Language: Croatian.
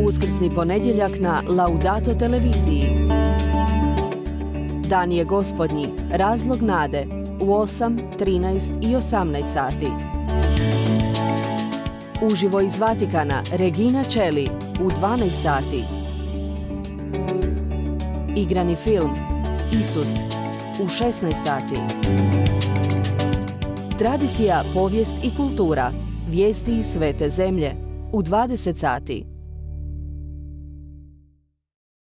Uskrsni ponedjeljak na Laudato televiziji. Dan je gospodnji, razlog nade, u 8, 13 i 18 sati. Uživo iz Vatikana, Regina Coeli, u 12 sati. Igrani film, Isus, u 16 sati. Tradicija, povijest i kultura, vijesti iz svete zemlje, u 20 sati.